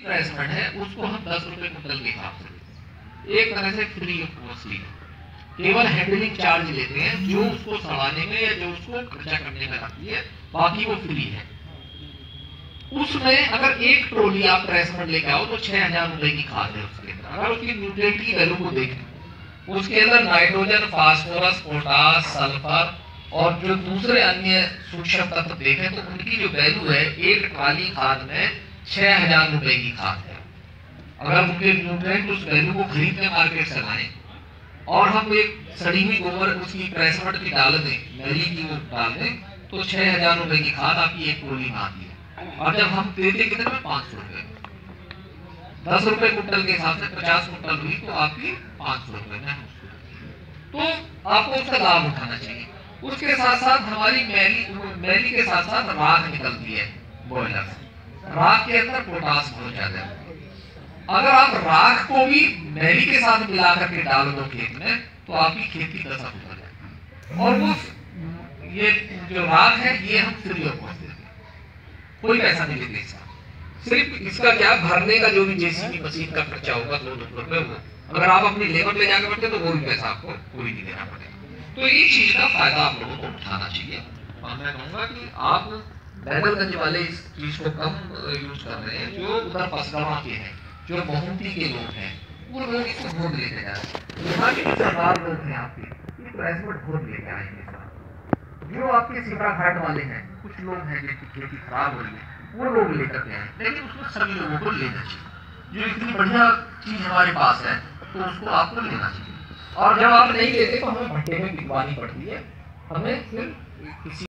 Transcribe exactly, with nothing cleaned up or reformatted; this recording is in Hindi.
इन्वेस्टमेंट है उसको हम दस रुपए कुंटल के हिसाब से देते हैं, एक तरह से फ्री ऑफ कॉस्ट, केवल हैंडलिंग चार्ज लेते हैं जो उसको सड़ाने में या जो उसको खर्चा करने में लगती है, बाकी वो फ्री है। उसमें अगर एक ट्रॉली आप ट्रेसमेंट लेके आओ तो छह हजार रुपए की खाद है उसके अंदर। अगर उसकी न्यूट्रिएंट की वैल्यू को देखें, उसके अंदर नाइट्रोजन, फास्फोरस, पोटास, सल्फर और जो दूसरे अन्य सूक्ष्म तत्व देखें तो उनकी जो वैल्यू है एक ट्राली खाद में छह हजार रुपए की खाद है। अगर उनके न्यूट्रिएंट उस वैल्यू को खरीद के मार्केट से लाएं और हम एक सड़ी हुई गोबर उसकी ट्रेसमेंट की डाल दें, मैली की वो डाल दें, तो छह हजार रुपए की खाद आपकी एक ट्रॉली में आती है। और जब हम देते कितने में, पांच सौ रुपए, दस रुपए कुंटल के हिसाब से पचास कुंटल हुई तो आपकी पांच सौ रुपए में। तो आपको उसका लाभ उठाना चाहिए। उसके साथ साथ हमारी मैली मैली के साथ साथ राख निकलती है बॉयलर से। राख के अंदर पोटास बहुत ज्यादा है। अगर आप राख को भी मैली के साथ मिला करके डाल दो खेत में तो आपकी खेती दशा सुधर जाएगी। और वो ये जो राख है ये हम फ्री ऑफ कॉस्ट देते हैं, कोई पैसा नहीं लेते इसका। सिर्फ इसका क्या भरने का जो भी जेसीबी मशीन का खर्चा होगा दो दो रुपए, वो अगर आप अपनी लेबर ले जाकर बैठे तो वो भी पैसा आपको कोई नहीं देना पड़ेगा। तो ये चीज का फायदा आप लोगों को उठाना चाहिए। और मैं कहूँगा कि आप बैदलगंज वाले इस चीज को कम यूज कर रहे हैं। जो उधर पसरवा के हैं, जो बहुमती के लोग हैं, वो लोग इसको भोग लेते जा रहे हैं। यहाँ के सरदार लोग हैं आपके, ये ट्रांसपोर्ट भोग लेके आएंगे। जो आपके सिमरा घाट वाले हैं, कुछ लोग हैं जिनकी खेती खराब हो रही है, वो लोग लेकर के आए, लेकिन उसमें सभी लोगों को लेना चाहिए। जो इतनी बढ़िया चीज हमारे पास है तो उसको आपको लेना चाहिए। और जब आप नहीं लेते तो हमें भट्टे में बिकवानी पड़ती है, हमें फिर किसी